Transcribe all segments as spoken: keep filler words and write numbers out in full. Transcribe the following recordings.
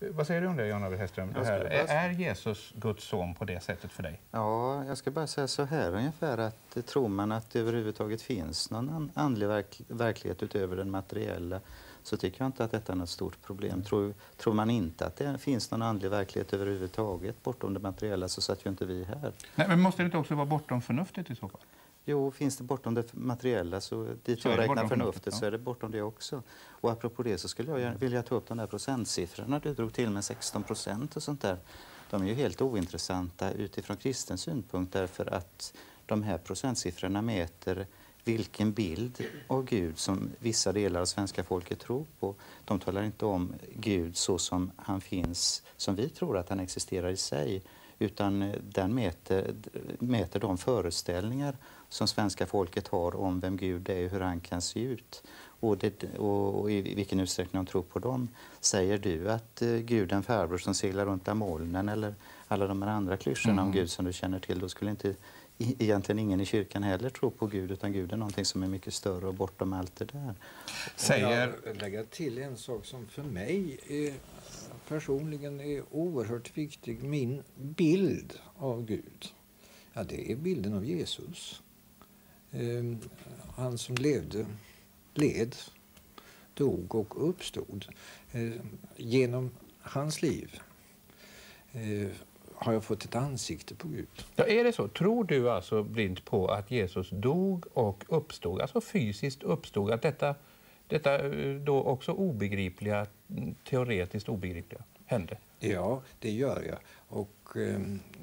Vad säger du om det, Jan-Arvid Hästström? Det här, är, är Jesus Guds son på det sättet för dig? Ja, jag ska bara säga så här ungefär att tror man att det överhuvudtaget finns någon andlig verk, verklighet utöver den materiella, så tycker jag inte att detta är något stort problem. Mm. Tror, tror man inte att det finns någon andlig verklighet överhuvudtaget bortom det materiella, så satt ju inte vi här. Nej, men måste det inte också vara bortom förnuftet i så fall? Jo, finns det bortom det materiella, så dit så jag räknar förnuftet, förnuftet, ja. Så är det bortom det också. Och apropå det så skulle jag vilja ta upp de där procentsiffrorna du drog till med sexton procent och sånt där. De är ju helt ointressanta utifrån kristen synpunkt, därför att de här procentsiffrorna mäter vilken bild av Gud som vissa delar av svenska folket tror på. De talar inte om Gud så som han finns, som vi tror att han existerar i sig, utan den mäter, mäter de föreställningar som svenska folket har om vem Gud är och hur han kan se ut. Och, det, och, och i vilken utsträckning de tror på dem. Säger du att uh, Gud är en farbror som seglar runt av molnen, eller alla de här andra klyschorna mm. om Gud som du känner till, då skulle inte i, egentligen ingen i kyrkan heller tro på Gud, utan Gud är någonting som är mycket större och bortom allt det där. Säger... Jag lägger till en sak som för mig är, personligen är oerhört viktig. Min bild av Gud, ja, det är bilden av Jesus. Eh, han som levde, led, dog och uppstod. Eh, genom hans liv eh, har jag fått ett ansikte på Gud. Ja, är det så? Tror du alltså blint på att Jesus dog och uppstod, alltså fysiskt uppstod, att detta, detta då också obegripliga, teoretiskt obegripliga hände? Ja, det gör jag. Och eh,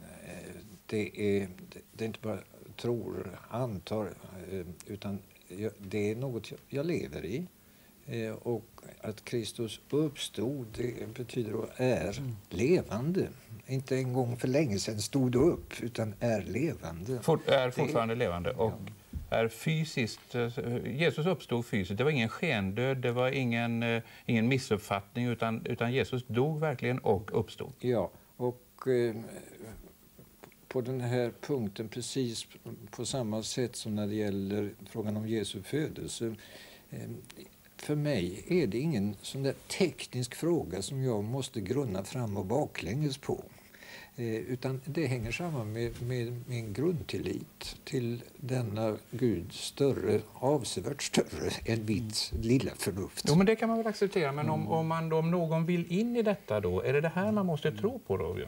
det, är, det är inte bara tror, antar, eh, utan jag, det är något jag, jag lever i. Eh, och att Kristus uppstod, det betyder och är mm. levande. Inte en gång för länge sedan stod upp, utan är levande. Fort, är fortfarande det, levande och ja. Är fysiskt. Jesus uppstod fysiskt. Det var ingen skendöd, det var ingen, ingen missuppfattning, utan, utan Jesus dog verkligen och uppstod. Ja, och eh, på den här punkten, precis på samma sätt som när det gäller frågan om Jesu födelse, eh, för mig är det ingen sån där teknisk fråga som jag måste grunna fram och baklänges på. Eh, utan det hänger samman med, med min grundtillit till denna Gud, större, avsevärt större än mitt mm. lilla förnuft. Jo, men det kan man väl acceptera. Men om, om, man, om någon vill in i detta då, är det det här man måste tro på då?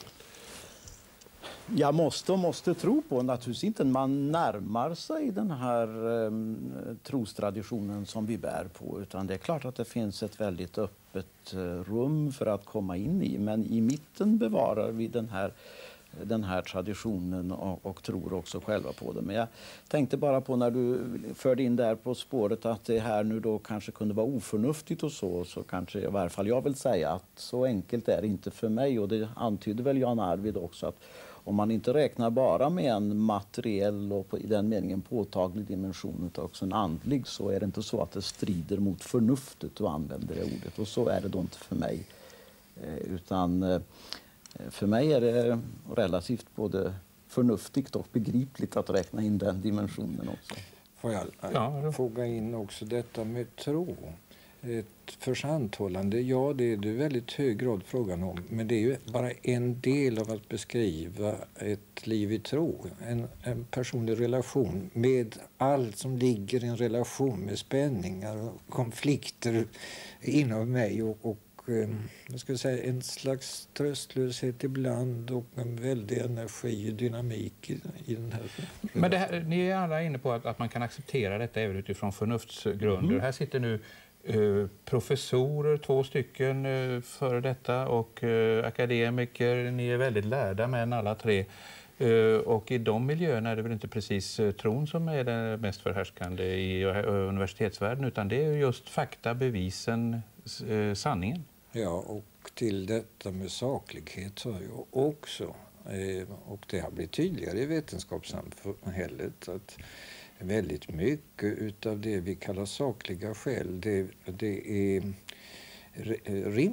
Jag måste och måste tro på, naturligtvis inte. Man närmar sig den här um, trostraditionen som vi bär på, utan det är klart att det finns ett väldigt öppet uh, rum för att komma in i. Men i mitten bevarar vi den här, den här traditionen och, och tror också själva på det. Men jag tänkte bara på när du förde in där på spåret att det här nu då kanske kunde vara oförnuftigt och så, så kanske i varje fall jag vill säga att så enkelt är det inte för mig, och det antyder väl Jan-Arvid också, att om man inte räknar bara med en materiell och på, i den meningen påtaglig dimension utan också en andlig, så är det inte så att det strider mot förnuftet att använda det ordet. Och så är det då inte för mig. Eh, utan eh, för mig är det relativt både förnuftigt och begripligt att räkna in den dimensionen också. Får jag ja. foga in också detta med tro? Ett försanthållande, ja, det är det väldigt hög grad frågan om, men det är ju bara en del av att beskriva ett liv i tro, en, en personlig relation med allt som ligger i en relation, med spänningar och konflikter inom mig och, och jag ska säga, en slags tröstlöshet ibland och en väldig energi och dynamik i, i den här. Men det här, ni är alla inne på att, att man kan acceptera detta även utifrån förnuftsgrunder. Mm. Här sitter nu Uh, professorer, två stycken uh, före detta, och uh, akademiker. Ni är väldigt lärda men alla tre. Uh, och i de miljöerna är det väl inte precis uh, tron som är det mest förhärskande i uh, universitetsvärlden, utan det är just fakta, bevisen, uh, sanningen. Ja, och till detta med saklighet så har jag också, eh, och det har blivit tydligare i vetenskapssamhället, att väldigt mycket utav det vi kallar sakliga skäl, det, det är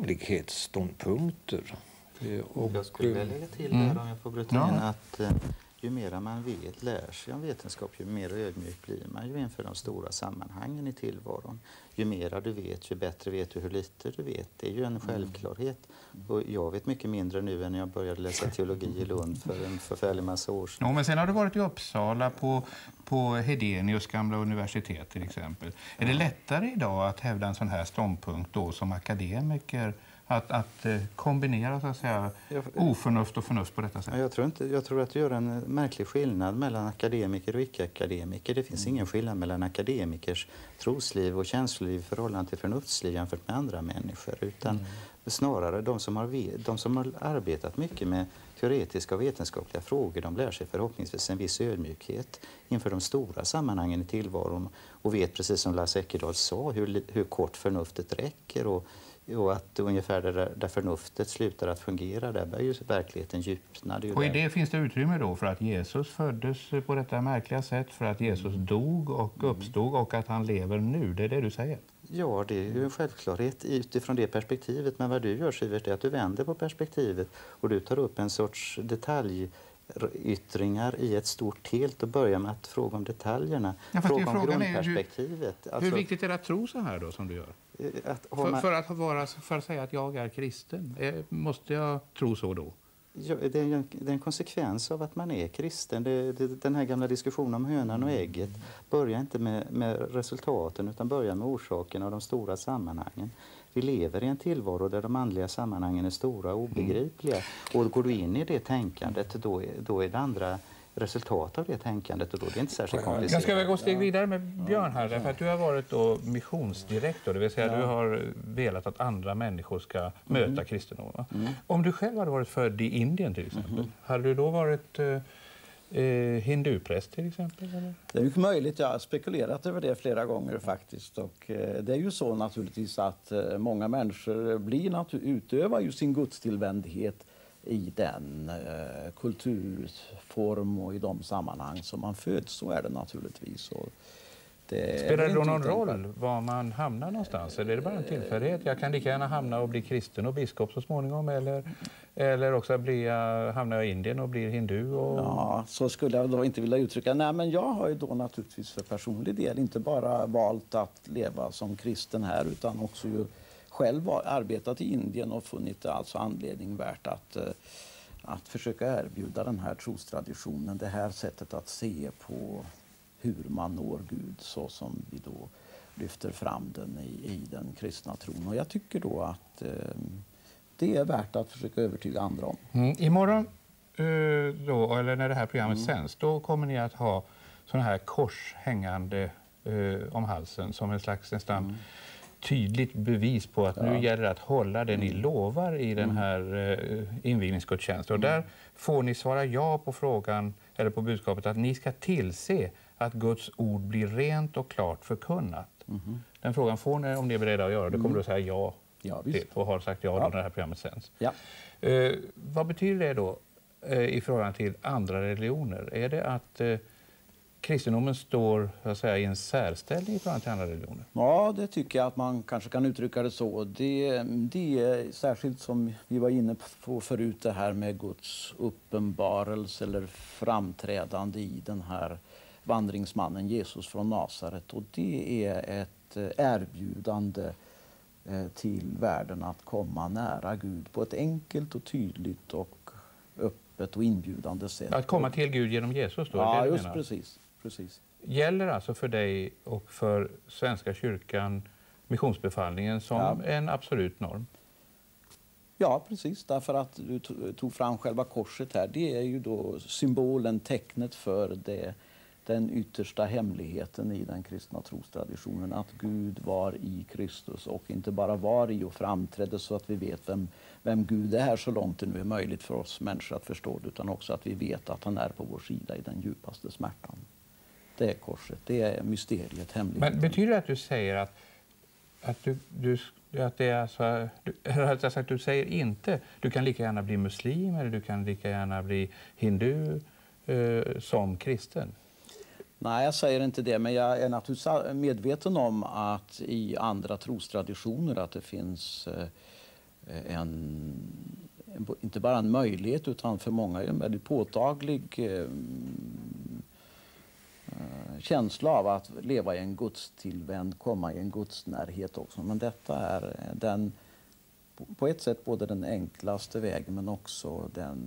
rimlighetsståndpunkter. Och jag skulle vilja lägga till där, om jag får bryta in, att ju mer man vet, lär sig om vetenskap, ju mer ödmjuk blir man ju inför de stora sammanhangen i tillvaron. Ju mer du vet, ju bättre vet du hur lite du vet. Det är ju en självklarhet. Och jag vet mycket mindre nu än när jag började läsa teologi i Lund för en förfärlig massa år sedan. Ja, men sen har du varit i Uppsala på, på Hedenius gamla universitet till exempel. Är det lättare idag att hävda en sån här ståndpunkt då som akademiker? Att, att kombinera så att säga, oförnuft och förnuft på detta sätt? Jag tror, inte, jag tror att det gör en märklig skillnad mellan akademiker och icke-akademiker. Det finns mm. ingen skillnad mellan akademikers trosliv och känsloliv i förhållande till förnuftsliv jämfört med andra människor. Utan mm. snarare de som, har, de som har arbetat mycket med teoretiska och vetenskapliga frågor, de lär sig förhoppningsvis en viss ödmjukhet inför de stora sammanhangen i tillvaron och vet, precis som Lars Eckerdahl sa, hur, hur kort förnuftet räcker och Och att ungefär där, där förnuftet slutar att fungera, där bör ju verkligheten djupna. Och i det finns det utrymme då för att Jesus föddes på detta märkliga sätt, för att Jesus dog och uppstod och att han lever nu. Det är det du säger? Ja, det är ju en självklarhet utifrån det perspektivet. Men vad du gör, Sivert, är att du vänder på perspektivet och du tar upp en sorts detalj i ett stort helt och börjar med att fråga om detaljerna. Ja, fråga om grundperspektivet. Hur, alltså, hur viktigt är det att tro så här då som du gör? Att för, för, att vara, för att säga att jag är kristen, måste jag tro så då? Ja, det, är en, det är en konsekvens av att man är kristen. Det, det, den här gamla diskussionen om hönan och ägget börjar inte med, med resultaten utan börjar med orsaken och de stora sammanhangen. Vi lever i en tillvaro där de andliga sammanhangen är stora och obegripliga. Mm. Och går du in i det tänkandet, då är, då är det andra resultat av det tänkandet och då är det inte särskilt komplicerat. Jag ska väl gå steg vidare med Björn här, därför att du har varit då missionsdirektor, det vill säga ja. du har velat att andra människor ska möta mm. kristendom. Mm. Om du själv hade varit född i Indien till exempel, mm. hade du då varit eh, hindupräst till exempel? Eller? Det är mycket möjligt, jag har spekulerat över det flera gånger faktiskt. Och eh, det är ju så naturligtvis att eh, många människor blir natu- utövar ju sin gudstillvändhet i den eh, kulturform och i de sammanhang som man föds, så är det naturligtvis. Och det spelar det då någon roll var man hamnar någonstans? Eller är det bara en tillfällighet? Jag kan lika gärna hamna och bli kristen och biskop så småningom, eller, eller också bli, hamna i Indien och bli hindu. Och... Ja, så skulle jag då inte vilja uttrycka. Nej, men jag har ju då naturligtvis för personlig del inte bara valt att leva som kristen här, utan också ju själv arbetat i Indien och funnit det alltså anledning värt att, att försöka erbjuda den här trostraditionen, det här sättet att se på hur man når Gud så som vi då lyfter fram den i, i den kristna tron. Och jag tycker då att eh, det är värt att försöka övertyga andra om. Mm. Imorgon, eh, då, eller när det här programmet mm. sänds, då kommer ni att ha sådana här kors hängande eh, om halsen som en slags nästan mm. tydligt bevis på att ja. nu gäller det att hålla det ni lovar i den här eh, invigningsgudstjänsten. Och där får ni svara ja på frågan eller på budskapet att ni ska tillse att Guds ord blir rent och klart förkunnat. Mm. Den frågan får ni om ni är beredda att göra. Det kommer du att säga ja, ja till och har sagt ja, ja. Då när det här programmet sänds. Ja. Eh, vad betyder det då eh, i förhållande till andra religioner? Är det att eh, kristendomen står så att säga, i en särställning i förhållande till andra religioner? Ja, det tycker jag att man kanske kan uttrycka det så. Det, det är särskilt som vi var inne på förut, det här med Guds uppenbarelse eller framträdande i den här vandringsmannen Jesus från Nasaret. Och det är ett erbjudande till världen att komma nära Gud på ett enkelt och tydligt och öppet och inbjudande sätt. Att komma till Gud genom Jesus då? Ja, det just precis, precis. Gäller alltså för dig och för Svenska kyrkan missionsbefallningen som ja. en absolut norm? Ja, precis. Därför att du tog fram själva korset här. Det är ju då symbolen, tecknet för det, den yttersta hemligheten i den kristna trostraditionen. Att Gud var i Kristus och inte bara var i och framträdde så att vi vet vem, vem Gud är så långt det nu är möjligt för oss människor att förstå det, utan också att vi vet att han är på vår sida i den djupaste smärtan. Det är korset, det är mysteriet, hemligheten. Men betyder det att du säger att, att du, du att det är alltså, du, rättare sagt, du säger inte, du kan lika gärna bli muslim eller du kan lika gärna bli hindu eh, som kristen? Nej, jag säger inte det, men jag är naturligtvis medveten om att i andra trostraditioner att det finns en, inte bara en möjlighet utan för många en väldigt påtaglig eh, känsla av att leva i en gudstillvänd, komma i en gudsnärhet också. Men detta är den, på ett sätt både den enklaste vägen men också den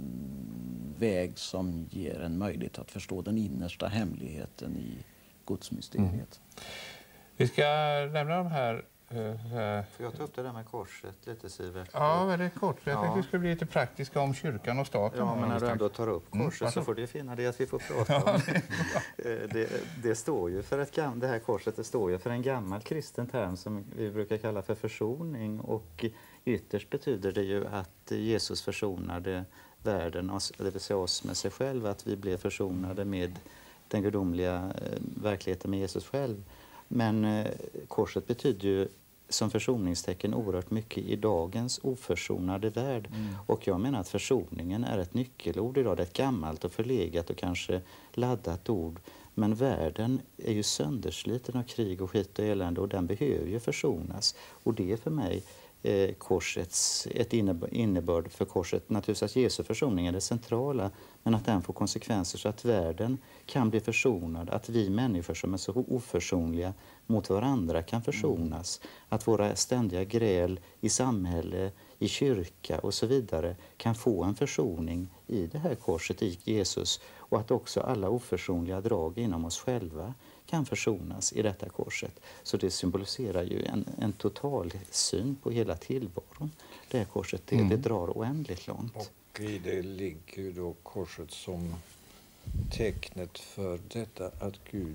väg som ger en möjlighet att förstå den innersta hemligheten i gudsmysteriet. Mm. Vi ska lämna de här... Uh, Får jag ta upp det där med korset lite, Sivert? Ja, väldigt kort. Jag ja. tänkte vi skulle bli lite praktiska om kyrkan och staten. Ja, men när du ändå tar upp korset mm. så får det finna det att vi får prata om det. det. Det står ju för ett gam- det här korset det står ju för en gammal kristen term som vi brukar kalla för försoning. Och ytterst betyder det ju att Jesus försonade världen, det vill säga oss med sig själv, att vi blev försonade med den gudomliga verkligheten med Jesus själv. Men eh, korset betyder ju som försoningstecken oerhört mycket i dagens oförsonade värld. Mm. Och jag menar att försoningen är ett nyckelord idag. Det är ett gammalt och förlegat och kanske laddat ord. Men världen är ju söndersliten av krig och skit och elände och den behöver ju försonas. Och det är för mig eh, korsets, ett innebörd för korset. Naturligtvis att Jesu försoning är det centrala, men att den får konsekvenser så att världen kan bli försonad, att vi människor som är så oförsonliga mot varandra kan försonas, mm. att våra ständiga gräl i samhälle, i kyrka och så vidare kan få en försoning i det här korset i Jesus, och att också alla oförsonliga drag inom oss själva kan försonas i detta korset. Så det symboliserar ju en, en total syn på hela tillvaron. Det här korset, det, mm. det drar oändligt långt. Och i det ligger då korset som tecknet för detta att Gud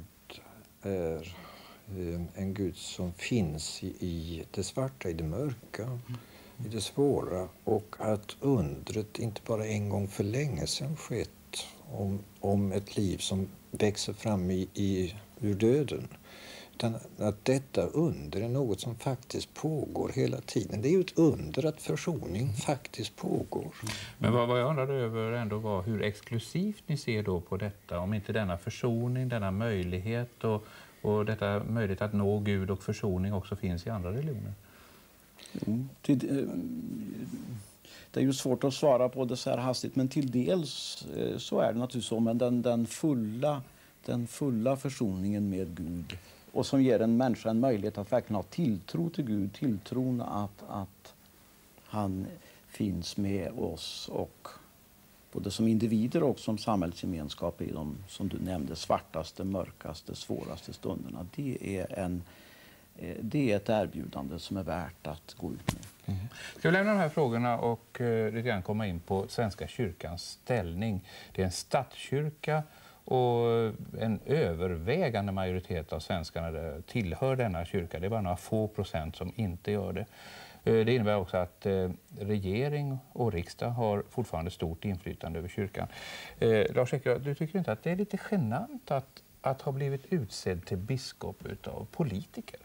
är en Gud som finns i, i det svarta, i det mörka, mm. i det svåra, och att undret inte bara en gång för länge sedan skett om, om ett liv som växer fram i, i, ur döden, utan att detta under är något som faktiskt pågår hela tiden. Det är ju ett under att försoning faktiskt pågår. Men vad, vad jag undrade över ändå var hur exklusivt ni ser då på detta, om inte denna försoning, denna möjlighet och, och detta möjlighet att nå Gud och försoning också finns i andra religioner. Mm. Till, det är ju svårt att svara på det så här hastigt, men till dels så är det naturligtvis så, men den, den, fulla, den fulla försoningen med Gud, och som ger en människa en möjlighet att verkligen ha tilltro till Gud, tilltron att, att han finns med oss, och både som individer och som samhällsgemenskap i de, som du nämnde, svartaste, mörkaste, svåraste stunderna. Det är, en, det är ett erbjudande som är värt att gå ut med. Mm. Ska vi lämna de här frågorna och uh, lite grann komma in på Svenska kyrkans ställning. Det är en statskyrka, och en övervägande majoritet av svenskarna tillhör denna kyrka. Det är bara några få procent som inte gör det. Det innebär också att regering och riksdag har fortfarande stort inflytande över kyrkan. Lars Ekerö, du tycker inte att det är lite genant att, att ha blivit utsedd till biskop av politiker?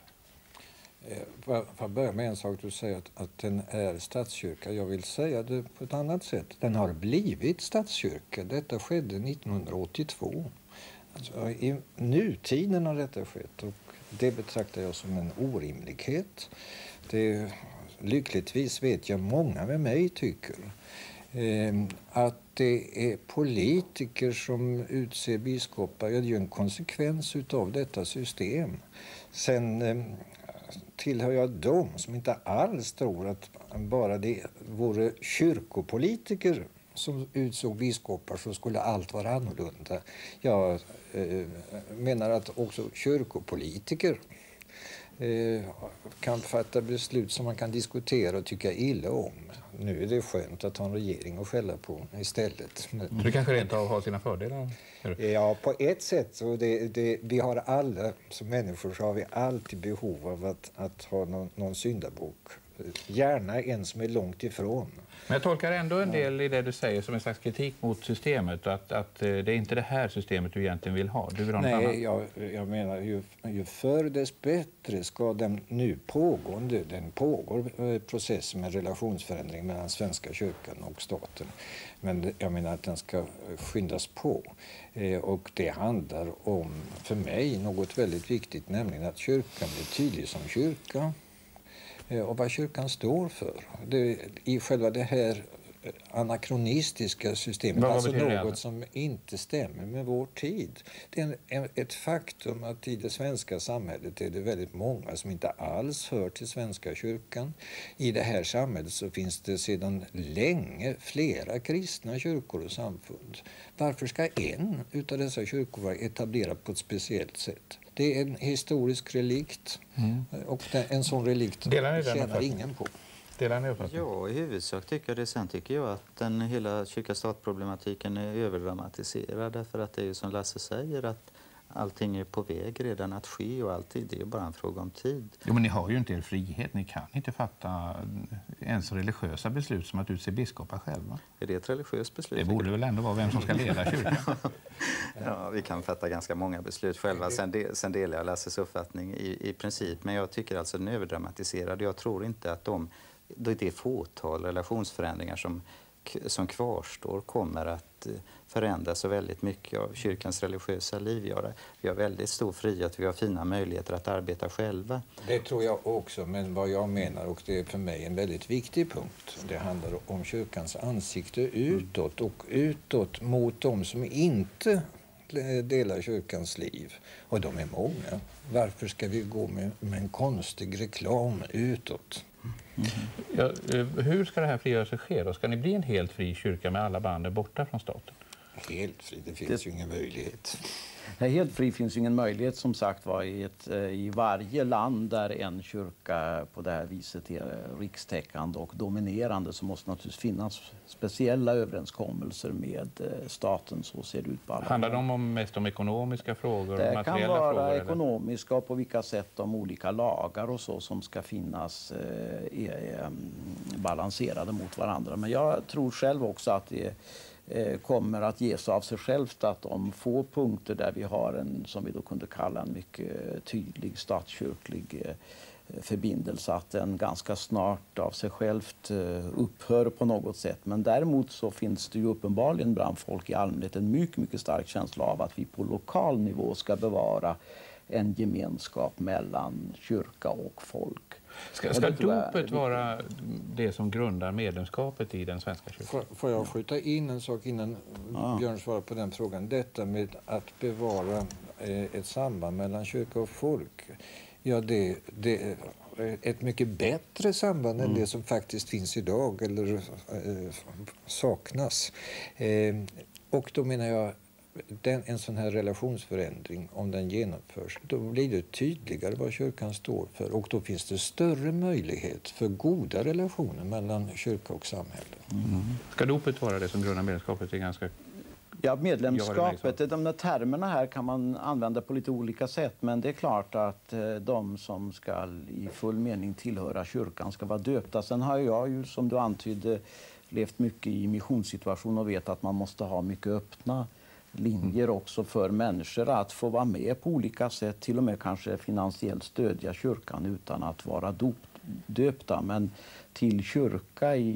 Får jag börja med en sak? Du säger att, att den är statskyrka. Jag vill säga det på ett annat sätt. Den har blivit statskyrka. Detta skedde nittonhundraåttiotvå. Alltså, i nutiden har detta skett, och det betraktar jag som en orimlighet. Det, lyckligtvis vet jag många med mig tycker eh, att det är politiker som utser biskopar. Det är ju en konsekvens av detta system. Sen eh, tillhör jag dem som inte alls tror att bara det vore kyrkopolitiker som utsåg biskopar så skulle allt vara annorlunda. Jag eh, menar att också kyrkopolitiker eh, kan fatta beslut som man kan diskutera och tycka illa om. Nu är det skönt att ha en regering att skälla på istället. Du kanske rent av har sina fördelar? Ja, på ett sätt. Så det, det, vi har alla, som människor så har vi alltid behov av att, att ha någon, någon syndabok. Gärna en som är långt ifrån. Men jag tolkar ändå en del i det du säger som en slags kritik mot systemet. Att, att det är inte det här systemet du egentligen vill ha. Du vill ha Nej, jag, jag menar ju, ju förr dess bättre ska den nu pågående, den pågår processen med relationsförändring mellan Svenska kyrkan och staten. Men jag menar att den ska skyndas på. Eh, och det handlar om, för mig, något väldigt viktigt, nämligen att kyrkan blir tydlig som kyrka. Och vad kyrkan står för. Det, i själva det här anakronistiska systemet, Vad alltså betyder det? något som inte stämmer med vår tid. Det är en, en, ett faktum att i det svenska samhället är det väldigt många som inte alls hör till Svenska kyrkan. I det här samhället så finns det sedan länge flera kristna kyrkor och samfund. Varför ska en utav dessa kyrkor vara etablerad på ett speciellt sätt? Det är en historisk relikt, mm. och en sån relikt tjänar ingen på. Ja, i huvudsak tycker jag det. Sen tycker jag att den hela kyrka-stat-problematiken är överdramatiserad, därför att det är ju som Lasse säger, att allting är på väg redan att ske och alltid, det är bara en fråga om tid. Jo, men ni har ju inte er frihet. Ni kan inte fatta ens religiösa beslut som att utse biskopar själva. Är det ett religiöst beslut? Det borde väl ändå vara vem som ska leda kyrkan. Ja, vi kan fatta ganska många beslut själva. Sen, de, sen delar jag Lasses uppfattning i, i princip. Men jag tycker alltså den är överdramatiserad. Jag tror inte att de, det är fåtal relationsförändringar som, som kvarstår kommer att förändras så väldigt mycket av kyrkans religiösa liv. Vi har, vi har väldigt stor frihet, vi har fina möjligheter att arbeta själva. Det tror jag också, men vad jag menar, och det är för mig en väldigt viktig punkt, det handlar om kyrkans ansikte utåt och utåt mot de som inte delar kyrkans liv. Och de är många. Varför ska vi gå med, med en konstig reklam utåt? Mm. Ja, hur ska det här frigörelsen ske då? Ska ni bli en helt fri kyrka med alla banden borta från staten? Helt fri, det finns det... ju ingen möjlighet. Nej, helt fri finns ju ingen möjlighet, som sagt var, i, ett, i varje land där en kyrka på det här viset är rikstäckande och dominerande, så måste naturligtvis finnas speciella överenskommelser med staten. Så ser det ut på alla. Handlar det om mest om ekonomiska frågor? Det kan vara frågor, ekonomiska och på vilka sätt de olika lagar och så som ska finnas eh, är balanserade mot varandra. Men jag tror själv också att det kommer att ges av sig självt att de få punkter där vi har en, som vi då kunde kalla en mycket tydlig statskyrklig förbindelse, att den ganska snart av sig självt upphör på något sätt. Men däremot så finns det ju uppenbarligen bland folk i allmänhet en mycket, mycket stark känsla av att vi på lokal nivå ska bevara en gemenskap mellan kyrka och folk. Ska, ska dopet vara det som grundar medlemskapet i den svenska kyrkan? Får, får jag skjuta in en sak innan ja. Björn svarar på den frågan? Detta med att bevara eh, ett samband mellan kyrka och folk. Ja, det, det är ett mycket bättre samband mm. än det som faktiskt finns idag eller eh, saknas. Eh, och då menar jag, Den, en sån här relationsförändring, om den genomförs, då blir det tydligare vad kyrkan står för, och då finns det större möjlighet för goda relationer mellan kyrka och samhälle. Mm. Ska dopet vara det som grundar medlemskapet? Är ganska... Ja, medlemskapet, de där termerna här kan man använda på lite olika sätt, men det är klart att de som ska i full mening tillhöra kyrkan ska vara döpta. Sen har jag ju, som du antydde, levt mycket i missionssituation och vet att man måste ha mycket öppna linjer också för människor att få vara med på olika sätt, till och med kanske finansiellt stödja kyrkan utan att vara dop, döpta. Men till kyrka i,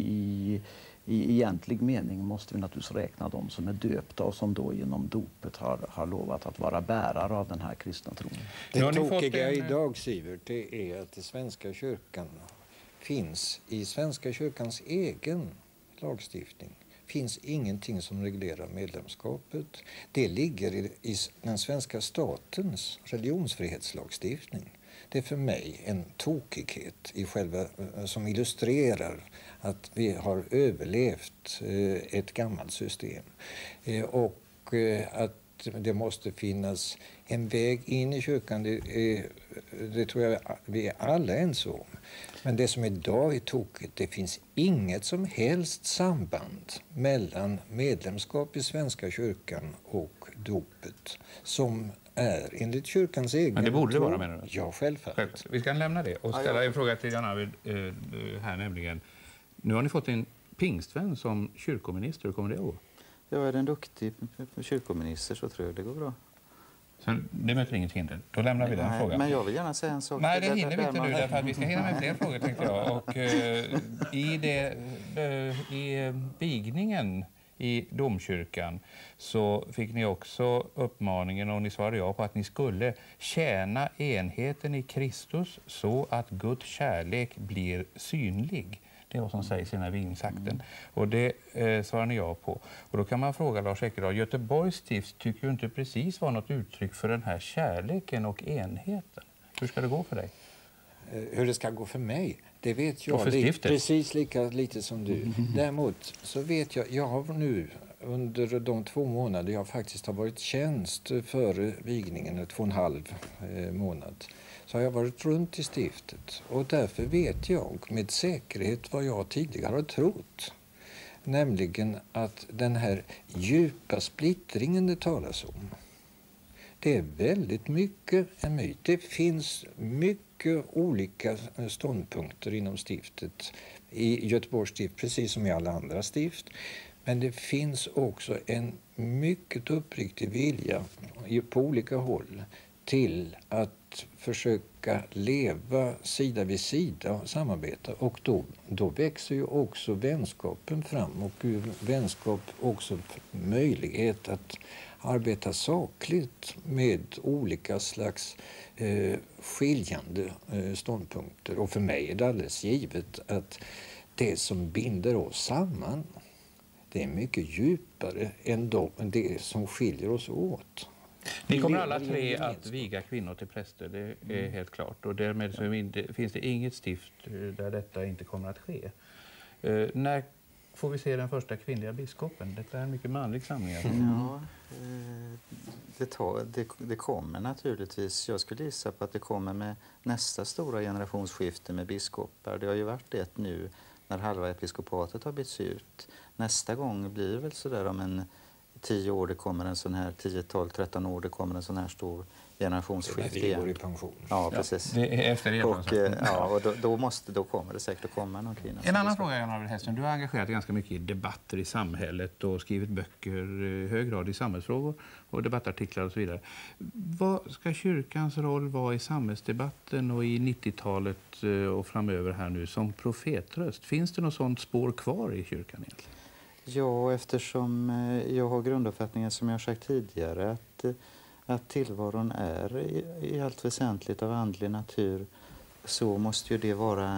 i egentlig mening måste vi naturligtvis räkna dem som är döpta och som då genom dopet har, har lovat att vara bärare av den här kristna tron. Det tokiga en... idag, Sivert, det är att den svenska kyrkan finns i svenska kyrkans egen lagstiftning. Finns ingenting som reglerar medlemskapet. Det ligger i, i den svenska statens religionsfrihetslagstiftning. Det är för mig en tokighet i själva, som illustrerar att vi har överlevt eh, ett gammalt system. Eh, och eh, att det måste finnas en väg in i kyrkan, det, är, det tror jag vi är alla ens om. Men det som idag är tokigt, det finns inget som helst samband mellan medlemskap i Svenska kyrkan och dopet som är enligt kyrkans egen... Men det borde det vara, menar du? Ja, självfallet. Självklart. Vi ska lämna det och ställa en fråga till Jan Arvid eh, här, nämligen. Nu har ni fått en pingstvän som kyrkominister. Hur kommer det att gå? Jag är en duktig kyrkominister, så tror jag det går bra. Så det möter inget hinder. Då lämnar vi den Nej, frågan. Men jag vill gärna säga en sak. Nej, det hinner vi inte nu, därför att vi ska hinna med fler frågor, tänkte jag. Och eh, i, det, eh, i vigningen i domkyrkan så fick ni också uppmaningen, och ni svarade ja på, att ni skulle tjäna enheten i Kristus så att Guds kärlek blir synlig. Det är vad som sägs i den här vigningsakten. Mm. Och det eh, svarar ni ja på. Och då kan man fråga Lars Ekedal, Göteborgs stift tycker ju inte precis var något uttryck för den här kärleken och enheten. Hur ska det gå för dig? Hur det ska gå för mig, det vet jag li- precis lika lite som du. Däremot så vet jag, jag har nu under de två månader jag faktiskt har varit tjänst före vigningen, två och en halv eh, månad, så har jag varit runt i stiftet. Och därför vet jag med säkerhet vad jag tidigare har trott. Nämligen att den här djupa splittringen det talas om, det är väldigt mycket en myt. Det finns mycket olika ståndpunkter inom stiftet, i Göteborgs stift precis som i alla andra stift. Men det finns också en mycket uppriktig vilja på olika håll till att försöka leva sida vid sida och samarbeta. Och då, då växer ju också vänskapen fram, och ur vänskap också möjlighet att arbeta sakligt med olika slags eh, skiljande eh, ståndpunkter. Och för mig är det alldeles givet att det som binder oss samman, det är mycket djupare än det som skiljer oss åt. Ni kommer alla tre att viga kvinnor till präster, det är mm. helt klart. Och därmed så inte, finns det inget stift där detta inte kommer att ske. Uh, när får vi se den första kvinnliga biskopen? Detta är en mycket manlig samling. Mm. Ja, eh, det, tar, det, det kommer naturligtvis. Jag skulle gissa på att det kommer med nästa stora generationsskifte med biskopar. Det har ju varit det nu när halva episkopatet har bytts ut. Nästa gång blir väl så där om en tio år det kommer en sån här, tio, tolv, tretton år det kommer en sån här stor generationsskifte igen. Går i pension. Ja, precis. Ja, det är efter det. Och, ja, och då, då, måste, då kommer det säkert att komma någon kvinna. En annan fråga, Jan-Arvid Hellström. Du har engagerat dig ganska mycket i debatter i samhället och skrivit böcker i hög grad i samhällsfrågor och debattartiklar och så vidare. Vad ska kyrkans roll vara i samhällsdebatten och i nittiotalet och framöver här nu som profetröst? Finns det något sånt spår kvar i kyrkan egentligen? Ja, eftersom jag har grunduppfattningen som jag har sagt tidigare att, att tillvaron är i, i allt väsentligt av andlig natur, så måste ju det vara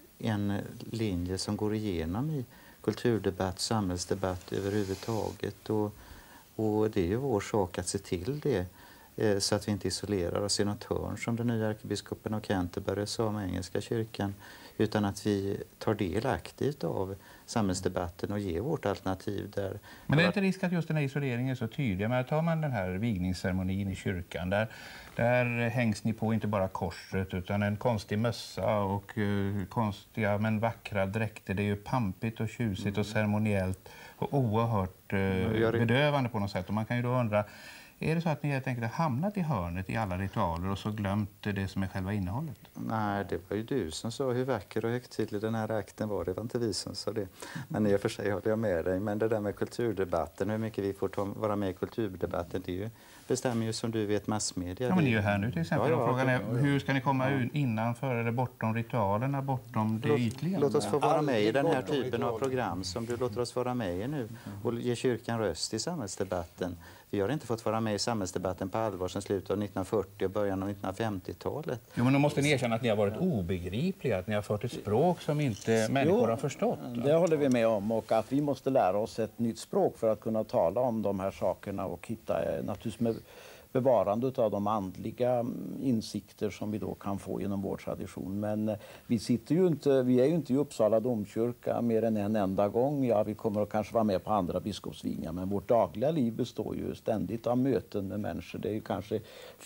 en linje som går igenom i kulturdebatt, samhällsdebatt överhuvudtaget. Och, och det är ju vår sak att se till det eh, så att vi inte isolerar oss i något hörn som den nya ärkebiskopen av Canterbury sa med engelska kyrkan, utan att vi tar del aktivt av samhällsdebatten och ger vårt alternativ där. Men det är inte risk att just den här isoleringen är så tydlig? Men tar man den här vigningsceremonin i kyrkan, där, där hängs ni på inte bara korset utan en konstig mössa och uh, konstiga men vackra dräkter. Det är ju pampigt och tjusigt mm. och ceremoniellt och oerhört uh, bedövande på något sätt. Och man kan ju då undra, är det så att ni helt enkelt har hamnat i hörnet i alla ritualer och så glömt det som är själva innehållet? Nej, det var ju du som sa hur vacker och högtidlig den här akten var. Det var inte vi som sa det. Men i och för sig håller jag med dig. Men det där med kulturdebatten, hur mycket vi får ta, vara med i kulturdebatten, det är ju, bestämmer ju som du vet massmedia. Ja, men ni är ju här nu till exempel. Ja, ja, frågan är, hur ska ni komma ja. innanför eller bortom ritualerna, bortom det låt, ytliga? Låt oss få vara med i den här typen av program som du låter oss vara med i nu och ge kyrkan röst i samhällsdebatten. Vi har inte fått vara med i samhällsdebatten på allvar sedan slutet av nittonhundrafyrtio och början av nittonhundrafemtiotalet. Jo, men då måste ni erkänna att ni har varit obegripliga, att ni har fört ett språk som inte människor jo, har förstått. Det håller vi med om, och att vi måste lära oss ett nytt språk för att kunna tala om de här sakerna och hitta naturligtvis med bevarande av de andliga insikter som vi då kan få genom vår tradition. Men vi sitter ju inte, vi är ju inte i Uppsala domkyrka mer än en enda gång. Ja, vi kommer att kanske vara med på andra biskopsvingar, men vårt dagliga liv består ju ständigt av möten med människor. Det är ju kanske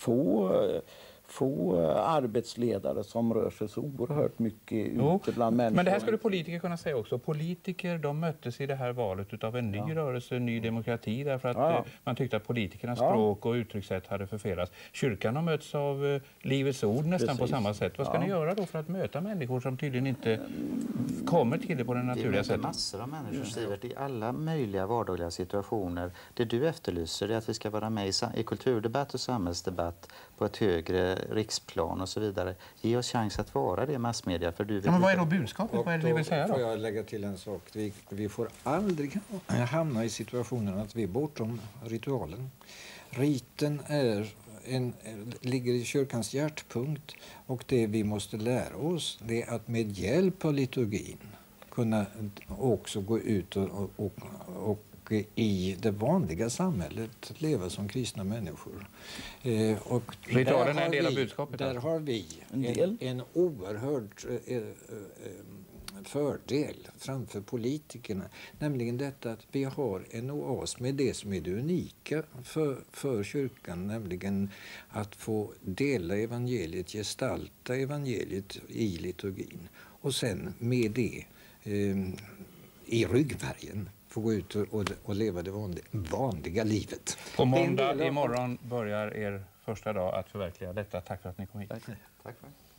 få få arbetsledare som rör sig så oerhört mycket jo, ute bland människor. Men det här skulle politiker kunna säga också. Politiker, de möttes i det här valet av en ny ja. rörelse, en ny demokrati, därför att ja, ja. man tyckte att politikernas ja. språk och uttryckssätt hade förfelats. Kyrkan har mötts av uh, Livets ord nästan Precis. på samma sätt. Vad ska ja. ni göra då för att möta människor som tydligen inte kommer till det på den naturliga sättet? Det är massor av människor, Sivert, i alla möjliga vardagliga situationer. Det du efterlyser är att vi ska vara med i, i kulturdebatt och samhällsdebatt på ett högre riksplan och så vidare. Ge oss chans att vara det massmedia. För du vet ja, men vad är då budskapet? Vad är det ni vill säga då? Får jag lägga till en sak? Vi, vi får aldrig hamna i situationen att vi är bortom ritualen. Riten är en, ligger i kyrkans hjärtpunkt, och det vi måste lära oss det är att med hjälp av liturgin kunna också gå ut och, och, och, och i det vanliga samhället leva som kristna människor. Eh, och Ritualen är en del vi, av budskapet. Där alltså. har vi en, en, en oerhörd eh, eh, fördel framför politikerna. Nämligen detta att vi har en oas med det som är det unika för, för kyrkan. Nämligen att få dela evangeliet, gestalta evangeliet i liturgin. Och sen med det eh, i ryggmärgen få gå ut och, och leva det vanliga, vanliga livet. På måndag imorgon börjar er första dag att förverkliga detta. Tack för att ni kom hit. Tack. Tack för.